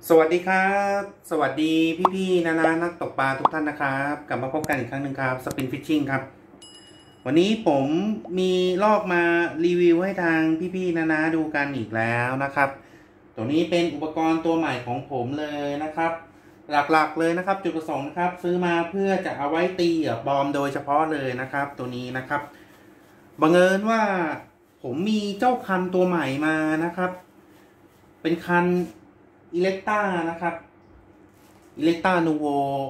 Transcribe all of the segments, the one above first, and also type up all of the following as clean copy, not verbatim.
สวัสดีครับสวัสดีพี่ๆนานักตกปลาทุกท่านนะครับกลับมาพบกันอีกครั้งหนึ่งครับสปินฟิชชิ่งครับวันนี้ผมมีลอกมารีวิวให้ทางพี่ๆนาดูกันอีกแล้วนะครับตัวนี้เป็นอุปกรณ์ตัวใหม่ของผมเลยนะครับหลักๆเลยนะครับจุดประสงค์นะครับซื้อมาเพื่อจะเอาไว้ตีเหยื่อบอมโดยเฉพาะเลยนะครับตัวนี้นะครับบังเอิญว่าผมมีเจ้าคันตัวใหม่มานะครับเป็นคันอิเล็กต้านะครับอิเล็กต้านูโว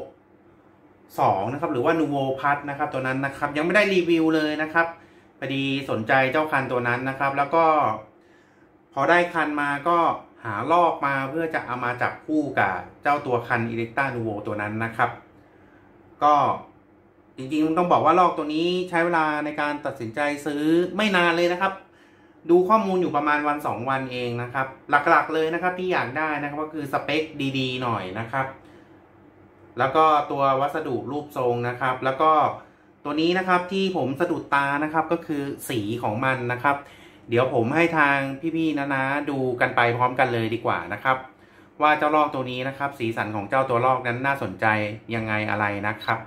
2นะครับหรือว่านูโวพัทนะครับตัวนั้นนะครับยังไม่ได้รีวิวเลยนะครับพอดีสนใจเจ้าคันตัวนั้นนะครับแล้วก็พอได้คันมาก็หาลอกมาเพื่อจะเอามาจับคู่กับเจ้าตัวคันอิเล็กต้านูโวตัวนั้นนะครับก็จริงๆต้องบอกว่าลอกตัวนี้ใช้เวลาในการตัดสินใจซื้อไม่นานเลยนะครับดูข้อมูลอยู่ประมาณ1-2 วันเองนะครับหลักๆเลยนะครับที่อยากได้นะครับก็คือสเปคดีๆหน่อยนะครับแล้วก็ตัววัสดุรูปทรงนะครับแล้วก็ตัวนี้นะครับที่ผมสะดุดตานะครับก็คือสีของมันนะครับเดี๋ยวผมให้ทางพี่ๆนะดูกันไปพร้อมกันเลยดีกว่านะครับว่าเจ้าลอกตัวนี้นะครับสีสันของเจ้าตัวลอกนั้นน่าสนใจยังไงอะไรนะครับ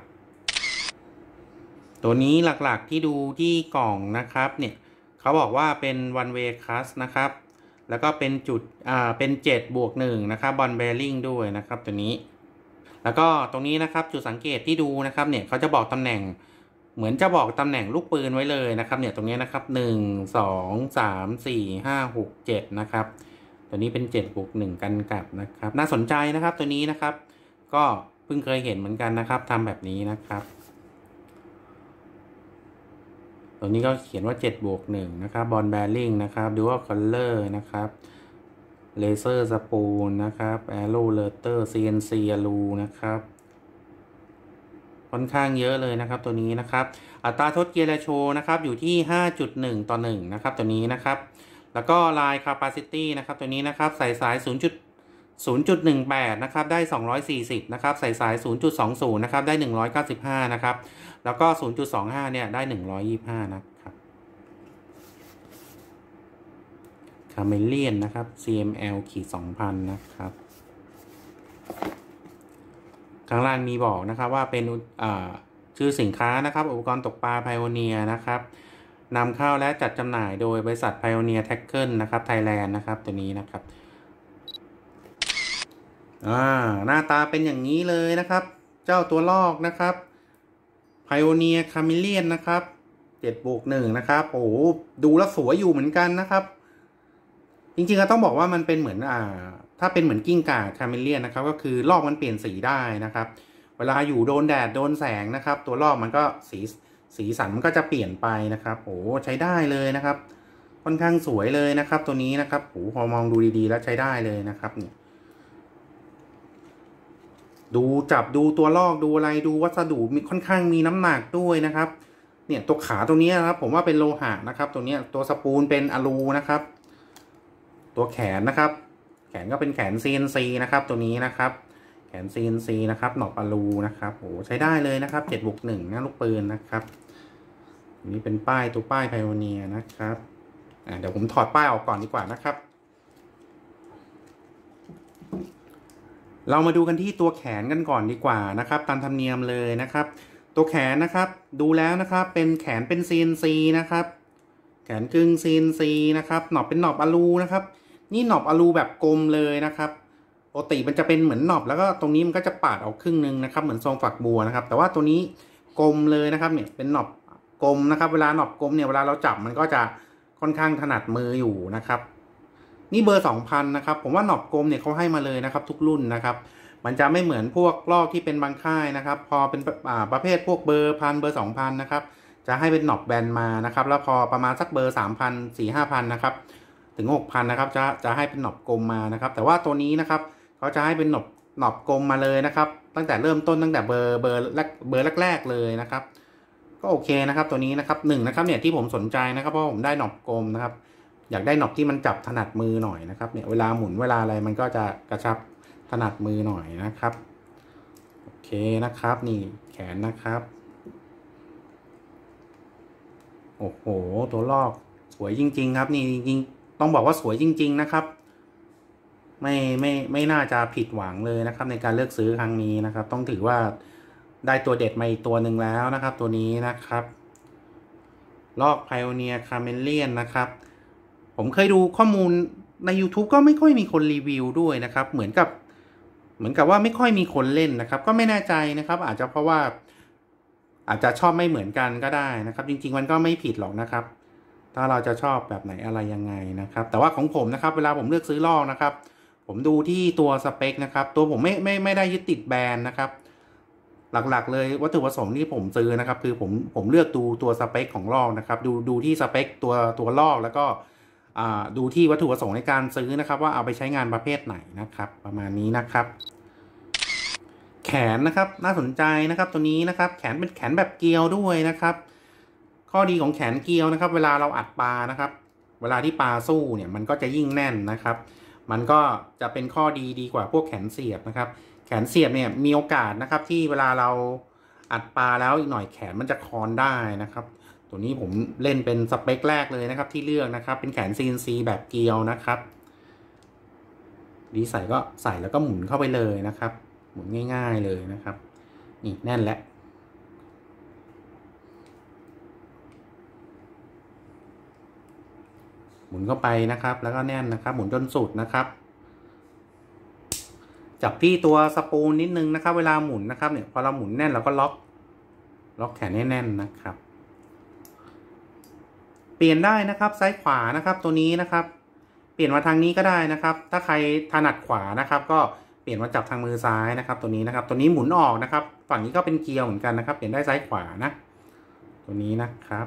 ตัวนี้หลักๆที่ดูที่กล่องนะครับเนี่ยเขาบอกว่าเป็น one way cast นะครับแล้วก็เป็นจุดเป็น7+1นะครับบอลเบริ่งด้วยนะครับตัวนี้แล้วก็ตรงนี้นะครับจุดสังเกตที่ดูนะครับเนี่ยเขาจะบอกตำแหน่งเหมือนจะบอกตำแหน่งลูกปืนไว้เลยนะครับเนี่ยตรงนี้นะครับ1 2 3 4 5 6 7นะครับตัวนี้เป็น7+1กันกลับนะครับน่าสนใจนะครับตัวนี้นะครับก็เพิ่งเคยเห็นเหมือนกันนะครับทำแบบนี้นะครับตัวนี้ก็เขียนว่า7+1นะครับบอลแบริ่งนะครับดูว่าคัลเลอร์นะครับเลเซอร์สปูลนะครับแอโร่เลเตอร์ CNC อลูนะครับค่อนข้างเยอะเลยนะครับตัวนี้นะครับอัตราทดเกียร์เรโชนะครับอยู่ที่ 5.1:1นะครับตัวนี้นะครับแล้วก็ลายคาปาซิตี้นะครับตัวนี้นะครับใส่สาย0.18นะครับได้240นะครับใส่สาย0.20นะครับได้195นะครับแล้วก็0.25เนี่ยได้125นะครับคาเมเลียนนะครับ CML-2000 นะครับข้างล่างมีบอกนะครับว่าเป็นชื่อสินค้านะครับอุปกรณ์ตกปลาไพโอเนียนะครับนำเข้าและจัดจำหน่ายโดยบริษัทไพโอเนียแท็กเกิลนะครับไทยแลนด์นะครับตัวนี้นะครับหน้าตาเป็นอย่างนี้เลยนะครับเจ้าตัวลอกนะครับไพโอเนียคาเมเลียนนะครับ7+1นะครับโอ้ดูแล้วสวยอยู่เหมือนกันนะครับจริงๆก็ต้องบอกว่ามันเป็นเหมือนถ้าเป็นเหมือนกิ้งก่าคาเมเลียนนะครับก็คือลอกมันเปลี่ยนสีได้นะครับเวลาอยู่โดนแดดโดนแสงนะครับตัวลอกมันก็สีสันมันก็จะเปลี่ยนไปนะครับโอ้ใช้ได้เลยนะครับค่อนข้างสวยเลยนะครับตัวนี้นะครับโอ้พอมองดูดีๆแล้วใช้ได้เลยนะครับนี่ดูจับดูตัวลอกดูอะไรดูวัสดุมีค่อนข้างมีน้ำหนักด้วยนะครับเนี่ยตัวขาตัวนี้นะครับผมว่าเป็นโลหะนะครับตัวนี้ตัวสปูลเป็นอลูนะครับตัวแขนนะครับแขนก็เป็นแขน CNC นะครับตัวนี้นะครับแขน CNC นะครับหนอบอลูนะครับโอ้ใช้ได้เลยนะครับ7+1นะลูกปืนนะครับนี่เป็นตัวป้ายไพโอเนียนะครับเดี๋ยวผมถอดป้ายออกก่อนดีกว่านะครับเรามาดูกันที่ตัวแขนกันก่อนดีกว่านะครับตามธรรมเนียมเลยนะครับตัวแขนนะครับดูแล้วนะครับเป็นแขนเป็น CNC นะครับแขนกึ่ง CNC นะครับหนอบเป็นหนอบอลูนะครับนี่หนอบอลูแบบกลมเลยนะครับปกติมันจะเป็นเหมือนหนอบแล้วก็ตรงนี้มันก็จะปาดออกครึ่งนึงนะครับเหมือนทรงฝักบัวนะครับแต่ว่าตัวนี้กลมเลยนะครับเนี่ยเป็นหนอบกลมนะครับเวลาหนอบกลมเนี่ยเวลาเราจับมันก็จะค่อนข้างถนัดมืออยู่นะครับนี่เบอร์ 2,000นะครับผมว่าหนอบกลมเนี่ยเขาให้มาเลยนะครับทุกรุ่นนะครับมันจะไม่เหมือนพวกลอกที่เป็นบางค่ายนะครับพอเป็นประเภทพวกเบอร์1,000เบอร์ 2,000นะครับจะให้เป็นหนอบแบนมานะครับแล้วพอประมาณสักเบอร์ 3,000 4-5,000นะครับถึง 6,000นะครับจะให้เป็นหนอบกลมมานะครับแต่ว่าตัวนี้นะครับเขาจะให้เป็นหนอบกลมมาเลยนะครับตั้งแต่เริ่มต้นตั้งแต่เบอร์แรกเลยนะครับก็โอเคนะครับตัวนี้นะครับนะครับเนี่ยที่ผมสนใจนะครับเพราะผมได้หนอบกลมนะครับอยากได้หนอบที่มันจับถนัดมือหน่อยนะครับเนี่ยเวลาหมุนเวลาอะไรมันก็จะกระชับถนัดมือหน่อยนะครับโอเคนะครับนี่แขนนะครับโอ้โหตัวลอกสวยจริงๆครับนี่จริงๆต้องบอกว่าสวยจริงๆนะครับไม่น่าจะผิดหวังเลยนะครับในการเลือกซื้อครั้งนี้นะครับต้องถือว่าได้ตัวเด็ดมาอีกตัวหนึ่งแล้วนะครับตัวนี้นะครับลอก Pioneer Chameleon นะครับผมเคยดูข้อมูลใน YouTube ก็ไม่ค่อยมีคนรีวิวด้วยนะครับเหมือนกับว่าไม่ค่อยมีคนเล่นนะครับก็ไม่แน่ใจนะครับอาจจะเพราะว่าอาจจะชอบไม่เหมือนกันก็ได้นะครับจริงๆมันก็ไม่ผิดหรอกนะครับถ้าเราจะชอบแบบไหนอะไรยังไงนะครับแต่ว่าของผมนะครับเวลาผมเลือกซื้อลอกนะครับผมดูที่ตัวสเปคนะครับตัวผมไม่ได้ยึดติดแบรนด์นะครับหลักๆเลยวัตถุประสงค์ที่ผมซื้อนะครับคือผมเลือกดูตัวสเปคของลอกนะครับดูที่สเปคตัวลอกแล้วก็ดูที่วัตถุประสงค์ในการซื้อนะครับว่าเอาไปใช้งานประเภทไหนนะครับประมาณนี้นะครับแขนนะครับน่าสนใจนะครับตัวนี้นะครับแขนเป็นแขนแบบเกลียวด้วยนะครับข้อดีของแขนเกลียวนะครับเวลาเราอัดปลานะครับเวลาที่ปลาสู้เนี่ยมันก็จะยิ่งแน่นนะครับมันก็จะเป็นข้อดีกว่าพวกแขนเสียบนะครับแขนเสียบเนี่ยมีโอกาสนะครับที่เวลาเราอัดปลาแล้วอีกหน่อยแขนมันจะคอนได้นะครับตัวนี้ผมเล่นเป็นสเปคแรกเลยนะครับที่เลือกนะครับเป็นแขน CNC แบบเกลียวนะครับดีใส่ก็ใส่แล้วก็หมุนเข้าไปเลยนะครับหมุนง่ายๆเลยนะครับนี่แน่นแล้วหมุนเข้าไปนะครับแล้วก็แน่นนะครับหมุนจนสุดนะครับจับที่ตัวสปูลนิดนึงนะครับเวลาหมุนนะครับเนี่ยพอเราหมุนแน่นเราก็ล็อกแขนให้แน่นนะครับเปลี่ยนได้นะครับซ้ายขวานะครับตัวนี้นะครับเปลี่ยนมาทางนี้ก็ได้นะครับถ้าใครถนัดขวานะครับก็เปลี่ยนมาจับทางมือซ้ายนะครับตัวนี้นะครับตัวนี้หมุนออกนะครับฝั่งนี้ก็เป็นเกลียวเหมือนกันนะครับเปลี่ยนได้ซ้ายขวานะตัวนี้นะครับ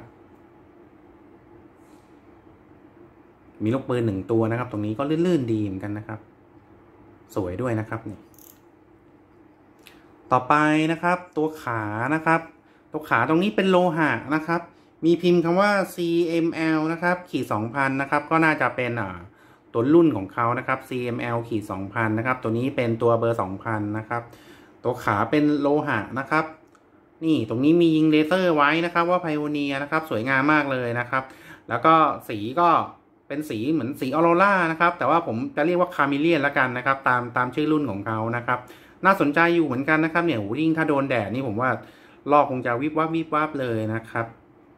มีลูกปืน1ตัวนะครับตรงนี้ก็ลื่นๆดีเหมือนกันนะครับสวยด้วยนะครับนี่ต่อไปนะครับตัวขานะครับตัวขาตรงนี้เป็นโลหะนะครับมีพิมพ์คำว่า CML นะครับขีด 2,000 นะครับก็น่าจะเป็นตัวรุ่นของเขานะครับ CML ขีด 2,000 นะครับตัวนี้เป็นตัวเบอร์ 2,000 นะครับตัวขาเป็นโลหะนะครับนี่ตรงนี้มียิงเลเซอร์ไว้นะครับว่า Pioneer นะครับสวยงามมากเลยนะครับแล้วก็สีก็เป็นสีเหมือนสีออโรรานะครับแต่ว่าผมจะเรียกว่าคาเมเลียนละกันนะครับตามชื่อรุ่นของเขานะครับน่าสนใจอยู่เหมือนกันนะครับเนี่ยยิ่งถ้าโดนแดดนี่ผมว่าลอกคงจะวิบวับเลยนะครับ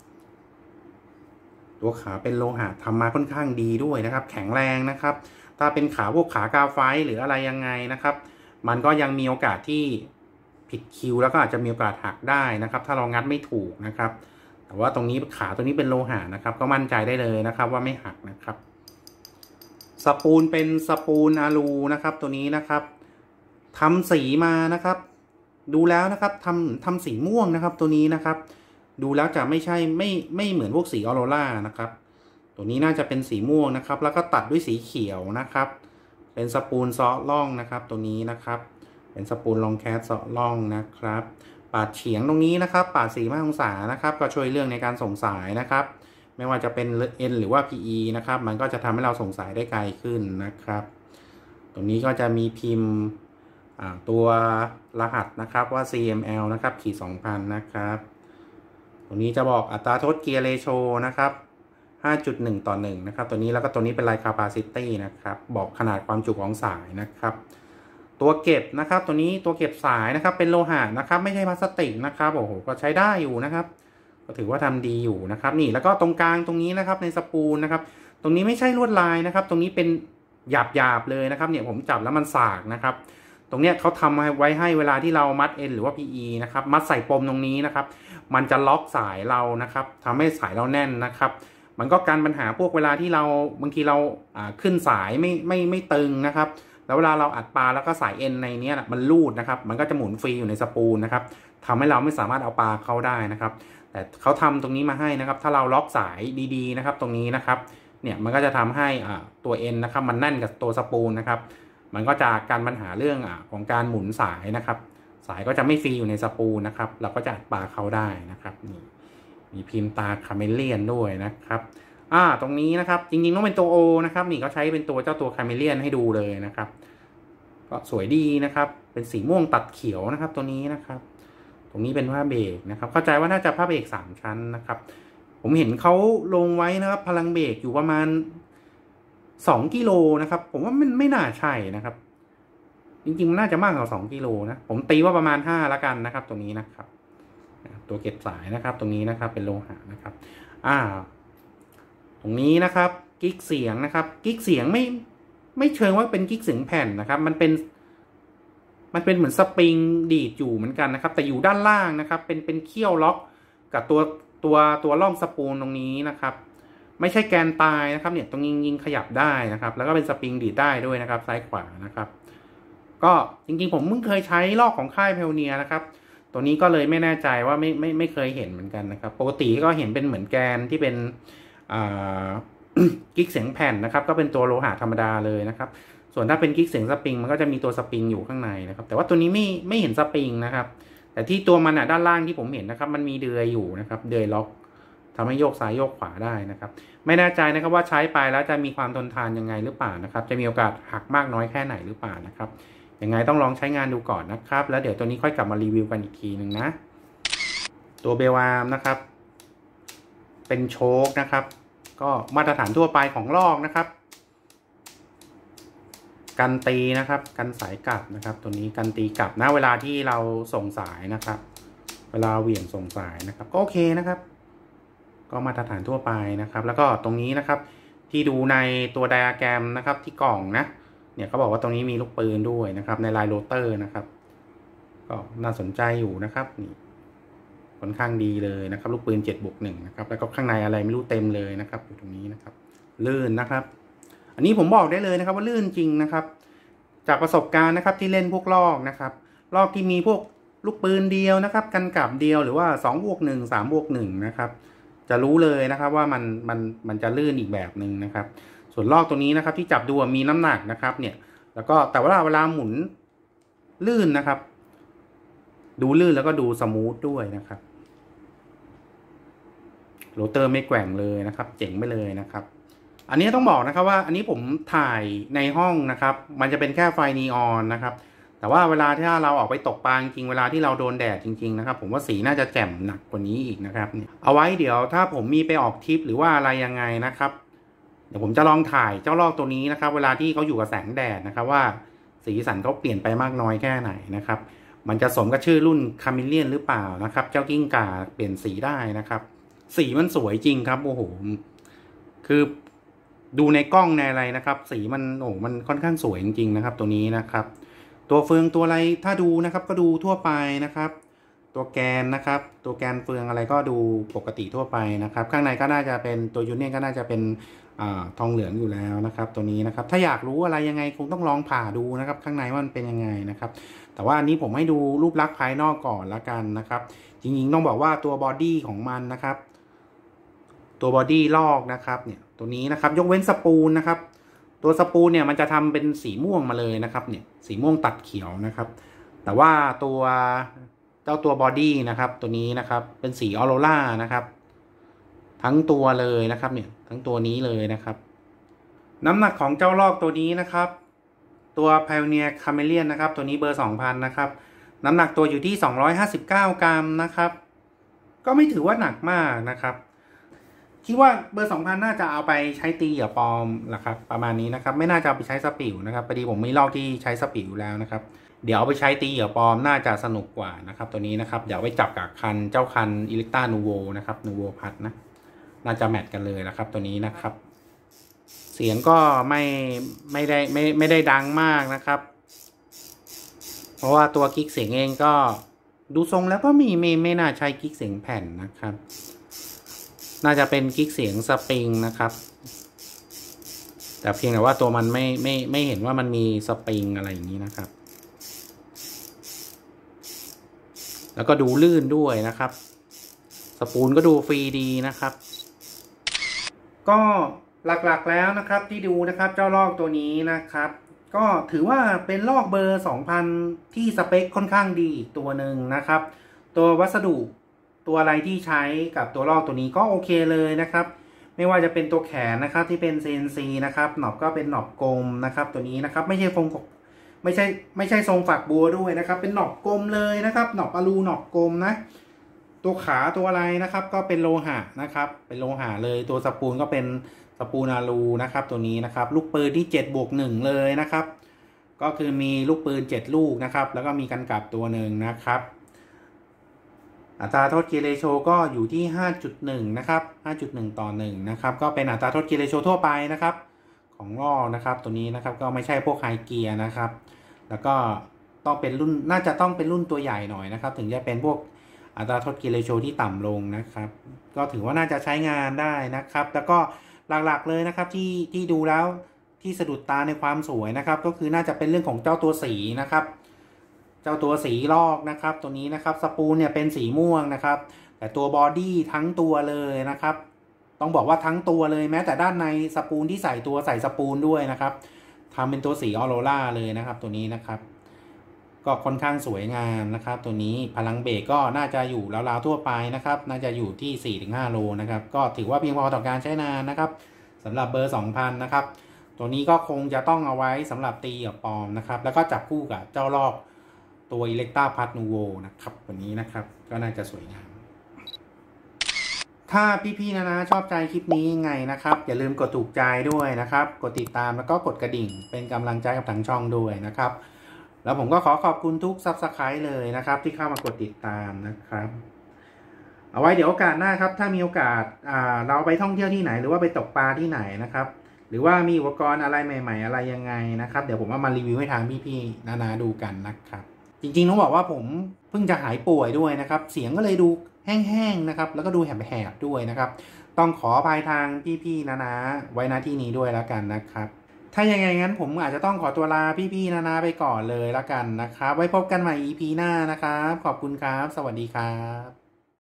ตัวขาเป็นโลหะทำมาค่อนข้างดีด้วยนะครับแข็งแรงนะครับถ้าเป็นขาพวกขากาไฟหรืออะไรยังไงนะครับมันก็ยังมีโอกาสที่ผิดคิวแล้วก็อาจจะมีโอกาสหักได้นะครับถ้าเรางัดไม่ถูกนะครับแต่ว่าตรงนี้ขาตัวนี้เป็นโลหะนะครับก็มั่นใจได้เลยนะครับว่าไม่หักนะครับสปูลเป็นสปูลอะลูนะครับตัวนี้นะครับทำสีมานะครับดูแล้วนะครับทำสีม่วงนะครับตัวนี้นะครับดูแล้วจะไม่เหมือนพวกสีออโรรานะครับตัวนี้น่าจะเป็นสีม่วงนะครับแล้วก็ตัดด้วยสีเขียวนะครับเป็นสปูลซอล่องนะครับตัวนี้นะครับเป็นสปูลลองแคสซอล่องนะครับปาดเฉียงตรงนี้นะครับปาด45 องศานะครับก็ช่วยเรื่องในการส่งสายนะครับไม่ว่าจะเป็น N หรือว่า PE นะครับมันก็จะทำให้เราส่งสายได้ไกลขึ้นนะครับตรงนี้ก็จะมีพิมพ์ตัวรหัสนะครับว่า CML นะครับขีด 2,000 นะครับตรงนี้จะบอกอัตราทดเกียร์เรโชนะครับ 5.1 ต่อ 1 นะครับตัวนี้แล้วก็ตัวนี้เป็น Line Capacity นะครับบอกขนาดความจุของสายนะครับตัวเก็บนะครับตัวนี้ตัวเก็บสายนะครับเป็นโลหะนะครับไม่ใช่พลาสติกนะครับโอ้โหก็ใช้ได้อยู่นะครับก็ถือว่าทำดีอยู่นะครับนี่แล้วก็ตรงกลางตรงนี้นะครับในสปูลนะครับตรงนี้ไม่ใช่ลวดลายนะครับตรงนี้เป็นหยาบเลยนะครับเนี่ยผมจับแล้วมันสากนะครับตรงเนี้ยเขาทำไว้ให้เวลาที่เรามัด N หรือว่า PE นะครับมัดใส่ปมตรงนี้นะครับมันจะล็อกสายเรานะครับทำให้สายเราแน่นนะครับมันก็กันปัญหาพวกเวลาที่เราบางทีเราขึ้นสายไม่ตึงนะครับแล้วเวลาเราอัดปลาแล้วก็สาย N ในนี้มันรูดนะครับมันก็จะหมุนฟรีอยู่ในสปูลนะครับทำให้เราไม่สามารถเอาปลาเข้าได้นะครับแต่เขาทำตรงนี้มาให้นะครับถ้าเราล็อกสายดีๆนะครับตรงนี้นะครับเนี่ยมันก็จะทำให้ตัว N นะครับมันแน่นกับตัวสปูลนะครับมันก็จะกันปัญหาเรื่องของการหมุนสายนะครับสายก็จะไม่ฟรีอยู่ในสปูลนะครับเราก็จะอัดปลาเข้าได้นะครับนี่มีพิมพ์ตาคาเมเลียนด้วยนะครับตรงนี้นะครับจริงๆต้องเป็นตัว O นะครับนี่เขาใช้เป็นตัวเจ้าตัวคาเมเลียนให้ดูเลยนะครับก็สวยดีนะครับเป็นสีม่วงตัดเขียวนะครับตัวนี้นะครับตรงนี้เป็นผ้าเบรกนะครับเข้าใจว่าน่าจะผ้าเบรก3 ชั้นนะครับผมเห็นเขาลงไว้นะครับพลังเบรกอยู่ประมาณ 2 กิโลนะครับผมว่ามันไม่น่าใช่นะครับจริงๆมันน่าจะมากกว่า2 กิโลนะผมตีว่าประมาณ5ละกันนะครับตัวนี้นะครับตัวเก็บสายนะครับตรงนี้นะครับเป็นโลหะนะครับตรงนี้นะครับกิ๊กเสียงนะครับกิ๊กเสียงไม่เชิงว่าเป็นกิ๊กเสียงแผ่นนะครับมันเป็นเหมือนสปริงดีดอยู่เหมือนกันนะครับแต่อยู่ด้านล่างนะครับเป็นเขี้ยวล็อกกับตัวร่องสปูลตรงนี้นะครับไม่ใช่แกนตายนะครับเนี่ยตรงยิงขยับได้นะครับแล้วก็เป็นสปริงดีดได้ด้วยนะครับซ้ายขวานะครับก็จริงๆผมเพิ่งเคยใช้ลอกของค่ายเพลเนียนะครับตัวนี้ก็เลยไม่แน่ใจว่าไม่เคยเห็นเหมือนกันนะครับปกติก็เห็นเป็นเหมือนแกนที่เป็นกิ๊กเสียงแผ่นนะครับก็เป็นตัวโลหะธรรมดาเลยนะครับส่วนถ้าเป็นกิ๊กเสียงสปริงมันก็จะมีตัวสปริงอยู่ข้างในนะครับแต่ว่าตัวนี้ไม่เห็นสปริงนะครับแต่ที่ตัวมันด้านล่างที่ผมเห็นนะครับมันมีเดือยอยู่นะครับเดือยล็อกทำให้โยกซ้ายโยกขวาได้นะครับไม่แน่ใจนะครับว่าใช้ไปแล้วจะมีความทนทานยังไงหรือเปล่านะครับจะมีโอกาสหักมากน้อยแค่ไหนหรือเปล่านะครับยังไงต้องลองใช้งานดูก่อนนะครับแล้วเดี๋ยวตัวนี้ค่อยกลับมารีวิวกันอีกทีหนึ่งนะตัวเบลอาร์มนะครับเป็นโชคนะครับก็มาตรฐานทั่วไปของลอกนะครับกันตีนะครับกันสายกลับนะครับตัวนี้กันตีกลับนะเวลาที่เราส่งสายนะครับเวลาเหวี่ยงส่งสายนะครับก็โอเคนะครับก็มาตรฐานทั่วไปนะครับแล้วก็ตรงนี้นะครับที่ดูในตัวไดอะแกรมนะครับที่กล่องนะเนี่ยเขาบอกว่าตรงนี้มีลูกปืนด้วยนะครับในลายโรเตอร์นะครับก็น่าสนใจอยู่นะครับนี่ค่อนข้างดีเลยนะครับลูกปืน7+1นะครับแล้วก็ข้างในอะไรไม่รู้เต็มเลยนะครับอยู่ตรงนี้นะครับลื่นนะครับอันนี้ผมบอกได้เลยนะครับว่าลื่นจริงนะครับจากประสบการณ์นะครับที่เล่นพวกลอกนะครับลอกที่มีพวกลูกปืนเดียวนะครับกันกลับเดียวหรือว่า2+1 3+1นะครับจะรู้เลยนะครับว่ามันจะลื่นอีกแบบหนึ่งนะครับส่วนลอกตัวนี้นะครับที่จับดูมีน้ำหนักนะครับเนี่ยแล้วก็แต่ว่าเวลาหมุนลื่นนะครับดูลื่นแล้วก็ดูสมูทด้วยนะครับโรเตอร์ไม่แกว่งเลยนะครับเจ๋งไปเลยนะครับอันนี้ต้องบอกนะครับว่าอันนี้ผมถ่ายในห้องนะครับมันจะเป็นแค่ไฟนีออนนะครับแต่ว่าเวลาที่เราออกไปตกปลาจริงเวลาที่เราโดนแดดจริงๆนะครับผมว่าสีน่าจะแจ่มหนักกว่านี้อีกนะครับเอาไว้เดี๋ยวถ้าผมมีไปออกทริปหรือว่าอะไรยังไงนะครับเดี๋ยวผมจะลองถ่ายเจ้าลอกตัวนี้นะครับเวลาที่เขาอยู่กับแสงแดดนะครับว่าสีสันเขาเปลี่ยนไปมากน้อยแค่ไหนนะครับมันจะสมกับชื่อรุ่นคาเมเลียนหรือเปล่านะครับเจ้ากิ้งก่าเปลี่ยนสีได้นะครับสีมันสวยจริงครับโอ้โหคือดูในกล้องในอะไรนะครับสีมันมันค่อนข้างสวยจริงๆนะครับตัวนี้นะครับตัวเฟืองตัวอะไรถ้าดูนะครับก็ดูทั่วไปนะครับตัวแกนนะครับตัวแกนเฟืองอะไรก็ดูปกติทั่วไปนะครับข้างในก็น่าจะเป็นตัวยูเนียนก็น่าจะเป็นทองเหลืองอยู่แล้วนะครับตัวนี้นะครับถ้าอยากรู้อะไรยังไงคงต้องลองผ่าดูนะครับข้างในว่ามันเป็นยังไงนะครับแต่ว่าอันนี้ผมให้ดูรูปลักษณ์ภายนอกก่อนละกันนะครับจริงๆต้องบอกว่าตัวบอดี้ของมันนะครับตัวบอดี้ลอกนะครับเนี่ยตัวนี้นะครับยกเว้นสปูลนะครับตัวสปูลเนี่ยมันจะทำเป็นสีม่วงมาเลยนะครับเนี่ยสีม่วงตัดเขียวนะครับแต่ว่าเจ้าตัวบอดี้นะครับตัวนี้นะครับเป็นสีออโรรานะครับทั้งตัวเลยนะครับเนี่ยทั้งตัวนี้เลยนะครับน้ำหนักของเจ้าลอกตัวนี้นะครับตัว Pioneer Chameleon นะครับตัวนี้เบอร์ 2,000 นะครับน้ำหนักตัวอยู่ที่259 กรัมนะครับก็ไม่ถือว่าหนักมากนะครับคิดว่าเบอร์ 2,000 น่าจะเอาไปใช้ตีเหยื่อปลอมแหละครับประมาณนี้นะครับไม่น่าจะเอาไปใช้สปิวนะครับพอดีผมมีลอกที่ใช้สปิวแล้วนะครับเดี๋ยวเอาไปใช้ตีเหยื่อปลอมน่าจะสนุกกว่านะครับตัวนี้นะครับเดี๋ยวไปจับกับเจ้าคันอิเล็กต้านูโวนะครับนูโวพัดนะน่าจะแมทกันเลยนะครับตัวนี้นะครับเสียงก็ไม่ได้ดังมากนะครับเพราะว่าตัวกิ๊กเสียงเองก็ดูทรงแล้วก็ไม่น่าใช้กิ๊กเสียงแผ่นนะครับน่าจะเป็นกิ๊กเสียงสปริงนะครับแต่เพียงแต่ว่าตัวมันไม่เห็นว่ามันมีสปริงอะไรอย่างนี้นะครับแล้วก็ดูลื่นด้วยนะครับสปูลก็ดูฟรีดีนะครับก็หลักๆแล้วนะครับที่ดูนะครับเจ้าลอกตัวนี้นะครับก็ถือว่าเป็นลอกเบอร์ 2,000 ที่สเปคค่อนข้างดีตัวหนึ่งนะครับตัววัสดุตัวอะไรที่ใช้กับตัวลอกตัวนี้ก็โอเคเลยนะครับไม่ว่าจะเป็นตัวแขนนะครับที่เป็น CNC นะครับหนอบก็เป็นหนอบกลมนะครับตัวนี้นะครับไม่ใช่ทรงฝักบัวด้วยนะครับเป็นหนอบกลมเลยนะครับหนอบอลูหนอบกลมนะตัวขาตัวอะไรนะครับก็เป็นโลหะนะครับเป็นโลหะเลยตัวสปูลก็เป็นสปูลอาลูนะครับตัวนี้นะครับลูกปืนที่7+1เลยนะครับก็คือมีลูกปืน7ลูกนะครับแล้วก็มีกันกลับตัวหนึ่งนะครับอัตราโทษกิเลโชก็อยู่ที่ 5.1 นะครับ 5.1 ต่อ 1 นะครับก็เป็นอัตราโทษกิเลโชทั่วไปนะครับของล่อนะครับตัวนี้นะครับก็ไม่ใช่พวกไฮเกียร์นะครับแล้วก็ต้องเป็นรุ่นน่าจะต้องเป็นรุ่นตัวใหญ่หน่อยนะครับถึงจะเป็นพวกอัตราโทษกิเลโชที่ต่ำลงนะครับก็ถือว่าน่าจะใช้งานได้นะครับแล้วก็หลักๆเลยนะครับที่ดูแล้วที่สะดุดตาในความสวยนะครับก็คือน่าจะเป็นเรื่องของเจ้าตัวสีนะครับเจ้าตัวสีลอกนะครับตัวนี้นะครับสปูลเนี่ยเป็นสีม่วงนะครับแต่ตัวบอดี้ทั้งตัวเลยนะครับต้องบอกว่าทั้งตัวเลยแม้แต่ด้านในสปูลที่ใส่สปูลด้วยนะครับทำเป็นตัวสีออโรราเลยนะครับตัวนี้นะครับก็ค่อนข้างสวยงามนะครับตัวนี้พลังเบรกก็น่าจะอยู่ราวๆทั่วไปนะครับน่าจะอยู่ที่ 4-5 โลนะครับก็ถือว่าเพียงพอต่อการใช้งานนะครับสำหรับเบอร์ 2,000 นะครับตัวนี้ก็คงจะต้องเอาไว้สำหรับตีกับปอมนะครับแล้วก็จับคู่กับเจ้ารอบตัว Electra Plus Nuvo นะครับวันนี้นะครับก็น่าจะสวยงามถ้าพี่ๆนะชอบใจคลิปนี้ยังไงนะครับอย่าลืมกดถูกใจด้วยนะครับกดติดตามแล้วก็กดกระดิ่งเป็นกำลังใจกับทางช่องด้วยนะครับแล้วผมก็ขอบคุณทุก Subscribe เลยนะครับที่เข้ามากดติดตามนะครับเอาไว้เดี๋ยวโอกาสหน้าครับถ้ามีโอกาสเราไปท่องเที่ยวที่ไหนหรือว่าไปตกปลาที่ไหนนะครับหรือว่ามีอุปกรณ์อะไรใหม่ๆอะไรยังไงนะครับเดี๋ยวผมเอามารีวิวให้ทางพี่ๆนาดูกันนะครับจริงๆต้องบอกว่าผมเพิ่งจะหายป่วยด้วยนะครับเสียงก็เลยดูแห้งๆนะครับแล้วก็ดูแหบๆด้วยนะครับต้องขออภัยทางพี่ๆนาไว้ณที่นี้ด้วยแล้วกันนะครับถ้ายังไงงั้นผมอาจจะต้องขอตัวลาพี่ๆนาไปก่อนเลยแล้วกันนะครับไว้พบกันใหม่ EP หน้านะครับขอบคุณครับสวัสดีครับ